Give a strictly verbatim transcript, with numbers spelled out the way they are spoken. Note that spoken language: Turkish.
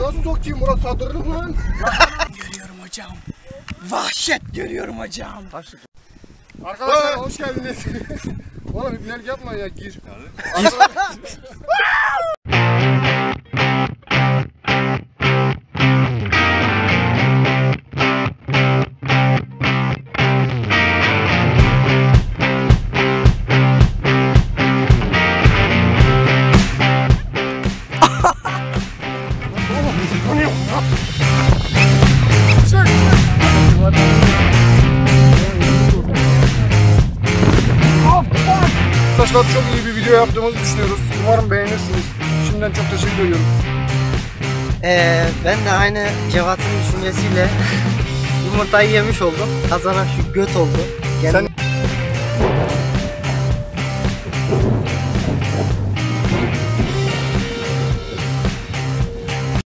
nasıl sokayım Murat sadırırım lan. Görüyorum hocam. Vahşet görüyorum hocam. Arkadaşlar hoş geldiniz. Oğlum ibnelik yapma ya, gir. Gir. Arkadaşlar çok iyi bir video yaptığımızı düşünüyoruz. Umarım beğenirsiniz. Şimdiden çok teşekkür ediyorum. Ee, ben de aynı Cevat'ın düşüncesiyle yumurtayı yemiş oldum. Kazanan şu göt oldu. Kendine...